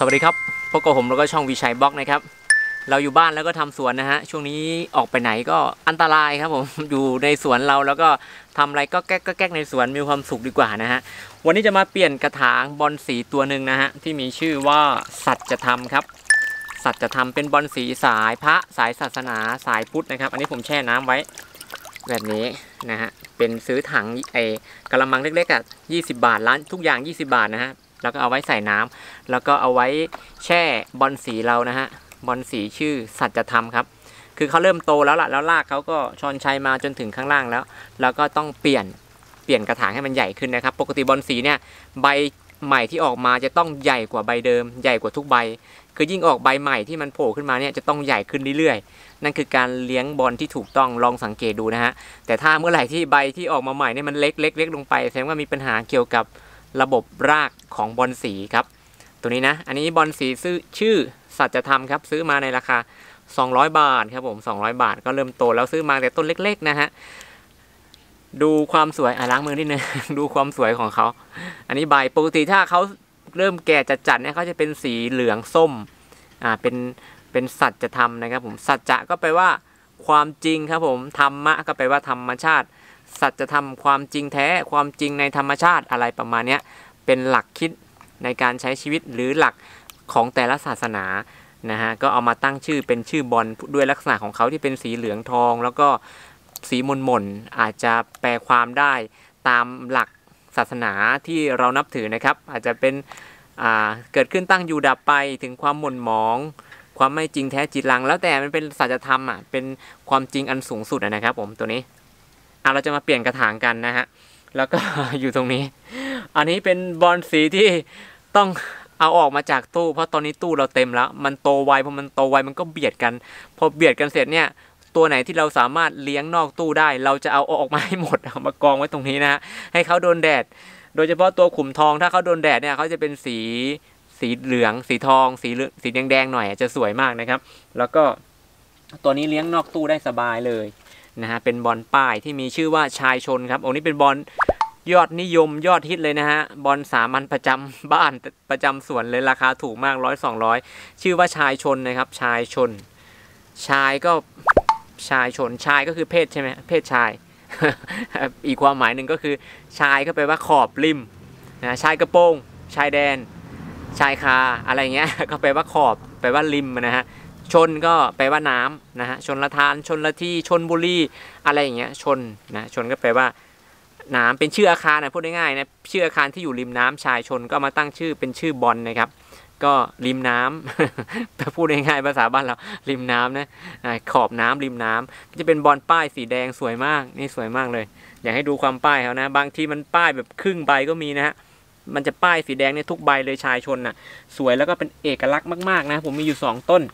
สวัสดีครับพบกับผมแล้วก็ช่องวิชัยบล็อกนะครับเราอยู่บ้านแล้วก็ทำสวนนะฮะช่วงนี้ออกไปไหนก็อันตรายครับผมอยู่ในสวนเราแล้วก็ทำอะไรก็แก๊กในสวนมีความสุขดีกว่านะฮะวันนี้จะมาเปลี่ยนกระถางบอลสีตัวหนึ่งนะฮะที่มีชื่อว่าสัจธรรมครับสัจธรรมเป็นบอลสีสายพระสายศาสนาสายพุทธนะครับอันนี้ผมแช่น้ำไว้แบบนี้นะฮะเป็นซื้อถังกระมังเล็กๆอ่ะ20 บาทร้านทุกอย่าง20 บาทนะฮะแล้วก็เอาไว้ใส่น้ำแล้วก็เอาไว้แช่บอลสีเรานะฮะบอลสีชื่อสัจธรรมครับคือเขาเริ่มโตแล้วล่ะแล้วรากเขาก็ชอนชัยมาจนถึงข้างล่างแล้วก็ต้องเปลี่ยนกระถางให้มันใหญ่ขึ้นนะครับปกติบอลสีเนี่ยใบใหม่ที่ออกมาจะต้องใหญ่กว่าใบเดิมใหญ่กว่าทุกใบคือยิ่งออกใบใหม่ที่มันโผล่ขึ้นมาเนี่ยจะต้องใหญ่ขึ้นเรื่อยๆนั่นคือการเลี้ยงบอลที่ถูกต้องลองสังเกตดูนะฮะแต่ถ้าเมื่อไหร่ที่ใบที่ออกมาใหม่เนี่ยมันเล็กลงไปแสดงว่ามีปัญหาเกี่ยวกับระบบรากของบอลสีครับตัวนี้นะอันนี้บอลสีชื่อสัจธรรมครับซื้อมาในราคา200 บาทครับผม200 บาทก็เริ่มโตแล้วซื้อมาแต่ต้นเล็กๆนะฮะดูความสวยล้างมือนิดนึง ดูความสวยของเขาอันนี้ใบปกติถ้าเขาเริ่มแก่จัดเนี่ยเขาจะเป็นสีเหลืองส้มเป็นสัจธรรมนะครับผมสัจจะก็แปลว่าความจริงครับผมธรรมะก็แปลว่าธรรมชาติสัจธรรมความจริงแท้ความจริงในธรรมชาติอะไรประมาณนี้เป็นหลักคิดในการใช้ชีวิตหรือหลักของแต่ละศาสนานะฮะก็เอามาตั้งชื่อเป็นชื่อบอลด้วยลักษณะของเขาที่เป็นสีเหลืองทองแล้วก็สีมนอาจจะแปลความได้ตามหลักศาสนาที่เรานับถือนะครับอาจจะเป็นเกิดขึ้นตั้งอยู่ดับไปถึงความหม่นหมองความไม่จริงแท้จิตลังแล้วแต่มันเป็นสัจธรรมเป็นความจริงอันสูงสุดนะครับผมตัวนี้เราจะมาเปลี่ยนกระถางกันนะฮะแล้วก็ อยู่ตรงนี้อันนี้เป็นบอลสีที่ต้องเอาออกมาจากตู้เพราะตอนนี้ตู้เราเต็มแล้วมันโตไวพอมันโตไวมันก็เบียดกันพอเบียดกันเสร็จเนี่ยตัวไหนที่เราสามารถเลี้ยงนอกตู้ได้เราจะเอาออกมาให้หมดเอามากองไว้ตรงนี้นะฮะให้เขาโดนแดดโดยเฉพาะตัวขุมทองถ้าเขาโดนแดดเนี่ยเขาจะเป็นสีเหลืองสีทองสีแดงหน่อยจะสวยมากนะครับแล้วก็ตัวนี้เลี้ยงนอกตู้ได้สบายเลยนะฮะเป็นบอลป้ายที่มีชื่อว่าชายชนครับนี้เป็นบอลยอดนิยมยอดฮิตเลยนะฮะบอลสามัญประจำบ้านประจำสวนเลยราคาถูกมาก100-200ชื่อว่าชายชนนะครับชายชนชายก็ชายชนชายก็คือเพศใช่ไหมเพศชาย อีกความหมายหนึ่งก็คือชายก็แปลว่าขอบริมนะชายกระโปรงชายแดนชายคาอะไรเงี้ยก็แปลว่าขอบแปลว่าริมนะฮะชนก็แปลว่าน้ำนะฮะชนละทานชนละที่ชนบุรีอะไรอย่างเงี้ยชนนะชนก็แปลว่าน้ำเป็นชื่ออาคารนะพูดง่ายๆนะชื่ออาคารที่อยู่ริมน้ำชายชนก็มาตั้งชื่อเป็นชื่อบอลนะครับก็ริมน้ำ พูดง่ายๆภาษาบ้านเราริมน้ำนะขอบน้ำริมน้ำจะเป็นบอลป้ายสีแดงสวยมากนี่สวยมากเลยอยากให้ดูความป้ายเขานะบางทีมันป้ายแบบครึ่งใบก็มีนะฮะมันจะป้ายสีแดงเนี่ยทุกใบเลยชายชนน่ะสวยแล้วก็เป็นเอกลักษณ์มากๆนะผมมีอยู่2 ต้น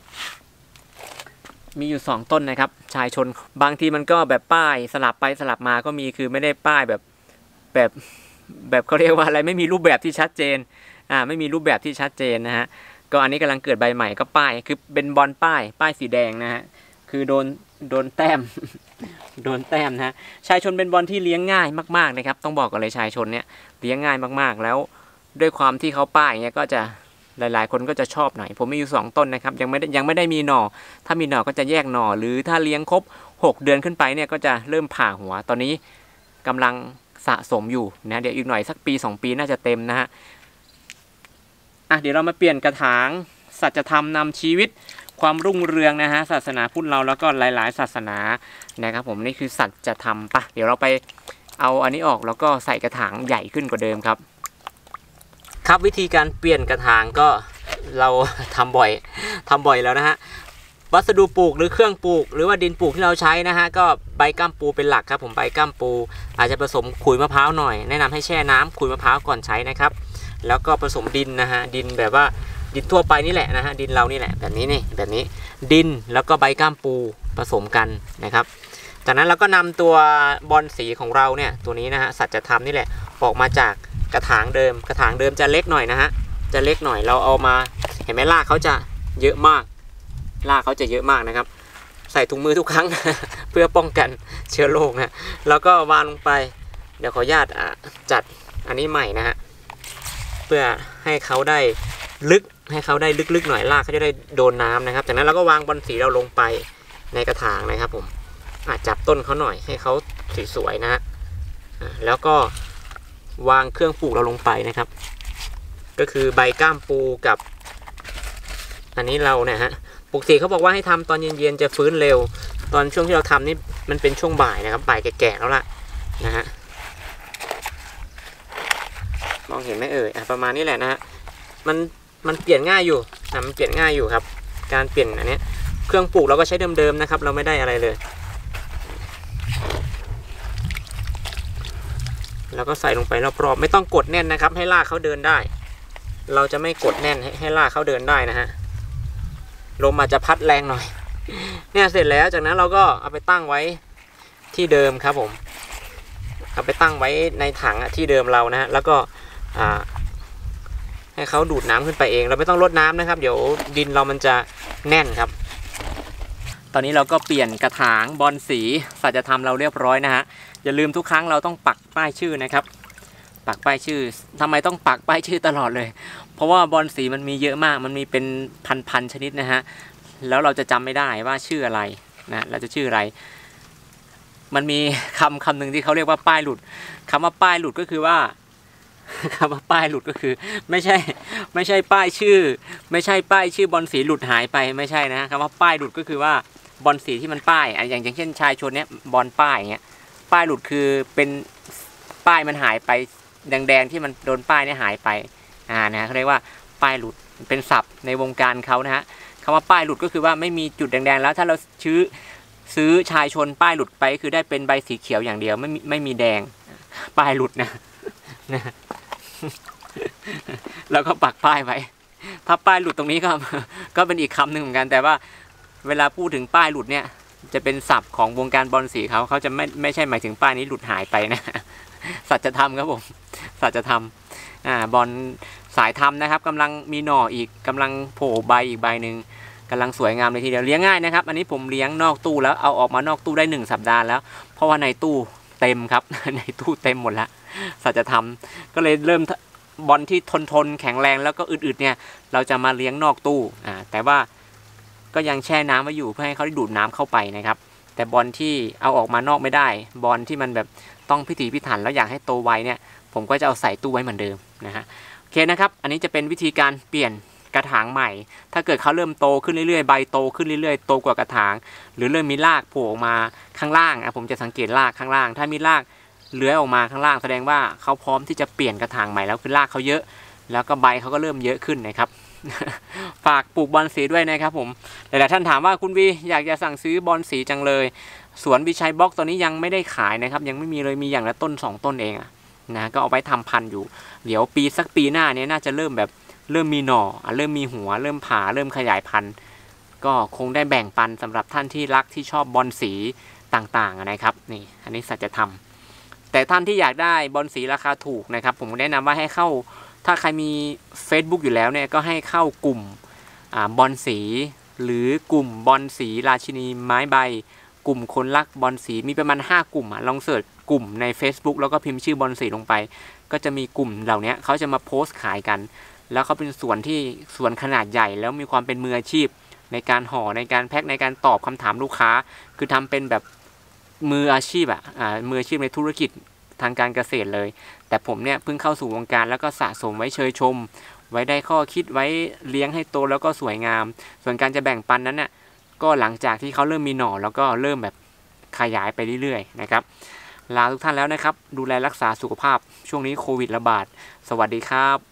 นะครับชายชนบางทีมันก็แบบป้ายสลับไปสลับมาก็มีคือไม่ได้ป้ายแบบเขาเรียกว่าอะไรไม่มีรูปแบบที่ชัดเจนไม่มีรูปแบบที่ชัดเจนนะฮะก็อันนี้กำลังเกิดใบใหม่ก็ป้ายคือเป็นบอลป้ายสีแดงนะฮะคือโดนแต้ม โดนแต้มนะฮะชายชนเป็นบอลที่เลี้ยงง่ายมากๆนะครับต้องบอกกันเลยชายชนเนี่ยเลี้ยงง่ายมากๆแล้วด้วยความที่เขาป้ายเงี้ยก็จะหลายๆคนก็จะชอบหน่อยผมมีอยู่2 ต้นนะครับยังไม่ได้มีหน่อถ้ามีหน่อก็จะแยกหน่อหรือถ้าเลี้ยงครบ6 เดือนขึ้นไปเนี่ยก็จะเริ่มผ่าหัวตอนนี้กำลังสะสมอยู่นะเดี๋ยวอีกหน่อยสักปี2 ปีน่าจะเต็มนะฮะเดี๋ยวเรามาเปลี่ยนกระถางสัจธรรมนำชีวิตความรุ่งเรืองนะฮะศาสนาพุทธเราแล้วก็หลายๆศาสนานะครับผมนี่คือสัจธรรมเดี๋ยวเราไปเอาอันนี้ออกแล้วก็ใส่กระถางใหญ่ขึ้นกว่าเดิมครับวิธีการเปลี่ยนกระถางก็เราทำบ่อยแล้วนะฮะวัสดุปลูกหรือเครื่องปลูกหรือว่าดินปลูกที่เราใช้นะฮะก็ใบก้ามปูเป็นหลักครับผมใบก้ามปูอาจจะผสมขุยมะพร้าวหน่อยแนะนำให้แช่น้ำขุยมะพร้าวก่อนใช้นะครับแล้วก็ผสมดินนะฮะดินแบบว่าดินทั่วไปนี่แหละนะฮะดินเรานี่แหละแบบนี้ดินแล้วก็ใบก้ามปูผสมกันนะครับจากนั้นเราก็นำตัวบอลสีของเราเนี่ยตัวนี้นะฮะสัจธรรมนี่แหละออกมาจากกระถางเดิมจะเล็กหน่อยนะฮะจะเล็กหน่อยเราเอามาเห็นไหมรากเขาจะเยอะมากนะครับใส่ถุงมือทุกครั้ง เพื่อป้องกันเชื้อโรคนะแล้วก็วางลงไปเดี๋ยวขออนุญาตจัดอันนี้ใหม่นะฮะเพื่อให้เขาได้ลึกให้เขาได้ลึกๆหน่อยรากเขาจะได้โดนน้ำนะครับจากนั้นเราก็วางบอลสีเราลงไปในกระถางนะครับผมจับต้นเขาหน่อยให้เขาสวยๆนะฮะแล้วก็วางเครื่องปลูกเราลงไปนะครับก็คือใบก้ามปูกับอันนี้เราเนี่ยฮะปกติเขาบอกว่าให้ทำตอนเย็นๆจะฟื้นเร็วตอนช่วงที่เราทำนี่มันเป็นช่วงบ่ายนะครับบ่ายแก่ๆแล้วล่ะนะฮะมองเห็นไหมเอ่ยประมาณนี้แหละนะฮะมันเปลี่ยนง่ายอยู่มันเปลี่ยนง่ายอยู่ครับการเปลี่ยนอันนี้เครื่องปลูกเราก็ใช้เดิมๆนะครับเราไม่ได้อะไรเลยแล้วก็ใส่ลงไปรอบๆไม่ต้องกดแน่นนะครับให้รากเขาเดินได้เราจะไม่กดแน่นให้รากเขาเดินได้นะฮะลมอาจจะพัดแรงหน่อยเนี่ยเสร็จแล้วจากนั้นเราก็เอาไปตั้งไว้ที่เดิมครับผมเอาไปตั้งไว้ในถังที่เดิมเรานะฮะแล้วก็ให้เขาดูดน้ำขึ้นไปเองเราไม่ต้องรดน้ำนะครับเดี๋ยวดินเรามันจะแน่นครับตอนนี้เราก็เปลี่ยนกระถางบอลสีสัจธรรมเราเรียบร้อยนะฮะอย่าลืมทุกครั้งเราต้องปักป้ายชื่อนะครับปักป้ายชื่อทำไมต้องปักป้ายชื่อตลอดเลยเพราะว่าบอลสีมันมีเยอะมากมันมีเป็นพันชนิดนะฮะแล้วเราจะจำไม่ได้ว่าชื่ออะไรนะเราจะชื่ออะไรมันมีคำหนึ่งที่เขาเรียกว่าป้ายหลุดคำว่าป้ายหลุดก็คือว่าคำว่าป้ายหลุดก็คือไม่ใช่ป้ายชื่อไม่ใช่ป้ายชื่อบอลสีหลุดหายไปไม่ใช่นะคำว่าป้ายหลุดก็คือว่าบอลสีที่มันป้ายอย่างเช่นชายชนเนี้ยบอลป้ายอย่างเงี้ยป้ายหลุดคือเป็นป้ายมันหายไปแดงๆที่มันโดนป้ายเนี่ยหายไปนะเขาเรียกว่าป้ายหลุดเป็นศัพท์ในวงการเขานะฮะคำว่าป้ายหลุดก็คือว่าไม่มีจุดแดงๆแล้วถ้าเราซื้อชายชนป้ายหลุดไปคือได้เป็นใบสีเขียวอย่างเดียวไม่มีแดงป้ายหลุดนะแล้วก็ปักป้ายไว้ถ้าป้ายหลุดตรงนี้ก็เป็นอีกคำหนึ่งเหมือนกันแต่ว่าเวลาพูดถึงป้ายหลุดเนี่ยจะเป็นศัพท์ของวงการบอลสีเขาจะไม่ใช่หมายถึงป้ายนี้หลุดหายไปนะสัจธรรมครับผมสัจธรรมบอลสายธรรมนะครับกำลังมีหน่ออีกกำลังโผล่ใบอีกใบหนึ่งกำลังสวยงามเลยทีเดียวเลี้ยงง่ายนะครับอันนี้ผมเลี้ยงนอกตู้แล้วเอาออกมานอกตู้ได้1 สัปดาห์แล้วเพราะว่าในตู้เต็มครับในตู้เต็มหมดแล้วสัจธรรมก็เลยเริ่มบอลที่ทนแข็งแรงแล้วก็อึดๆเนี่ยเราจะมาเลี้ยงนอกตู้แต่ว่าก็ยังแช่น้ำไว้อยู่เพื่อให้เขาได้ดูดน้ำเข้าไปนะครับแต่บอลที่เอาออกมานอกไม่ได้บอลที่มันแบบต้องพิถีพิถันแล้วอยากให้โตไวเนี่ยผมก็จะเอาใส่ตู้ไว้เหมือนเดิมนะฮะโอเคนะครับอันนี้จะเป็นวิธีการเปลี่ยนกระถางใหม่ถ้าเกิดเขาเริ่มโตขึ้นเรื่อยๆใบโตขึ้นเรื่อยๆโตกว่ากระถางหรือเริ่มมีรากโผล่ออกมาข้างล่างผมจะสังเกตรากข้างล่างถ้ามีรากเลื้อยออกมาข้างล่างแสดงว่าเขาพร้อมที่จะเปลี่ยนกระถางใหม่แล้วคือรากเขาเยอะแล้วก็ใบเขาก็เริ่มเยอะขึ้นนะครับ ฝากปลูกบอลสีด้วยนะครับผมหลายๆท่านถามว่าคุณวีอยากจะสั่งซื้อบอลสีจังเลยสวนวิชัยบล็อกตอนนี้ยังไม่ได้ขายนะครับยังไม่มีเลยมีอย่างละต้น2 ต้นเองนะก็เอาไว้ทำพันธุ์อยู่เดี๋ยวสักปีหน้านี้น่าจะเริ่มมีหน่อเริ่มมีหัวเริ่มผ่าเริ่มขยายพันธุ์ก็คงได้แบ่งปันสำหรับท่านที่รักที่ชอบบอลสีต่างๆนะครับนี่อันนี้สัจธรรมแต่ท่านที่อยากได้บอลสีราคาถูกนะครับผมแนะนำว่าให้เข้าถ้าใครมี Facebook อยู่แล้วเนี่ยก็ให้เข้ากลุ่มบอลสีหรือกลุ่มบอลสีราชินีไม้ใบกลุ่มคนรักบอลสีมีประมาณ5 กลุ่มลองเสิร์ชกลุ่มใน Facebook แล้วก็พิมพ์ชื่อบอลสีลงไปก็จะมีกลุ่มเหล่านี้เขาจะมาโพสต์ขายกันแล้วเขาเป็นสวนขนาดใหญ่แล้วมีความเป็นมืออาชีพในการห่อในการแพ็คในการตอบคำถามลูกค้าคือทำเป็นแบบมืออาชีพมืออาชีพในธุรกิจทางการเกษตรเลยแต่ผมเนี่ยเพิ่งเข้าสู่วงการแล้วก็สะสมไว้เชยชมไว้ได้ข้อคิดไว้เลี้ยงให้โตแล้วก็สวยงามส่วนการจะแบ่งปันนั้นเนี่ยก็หลังจากที่เขาเริ่มมีหน่อแล้วก็เริ่มแบบขยายไปเรื่อยๆนะครับลาทุกท่านแล้วนะครับดูแลรักษาสุขภาพช่วงนี้โควิดระบาดสวัสดีครับ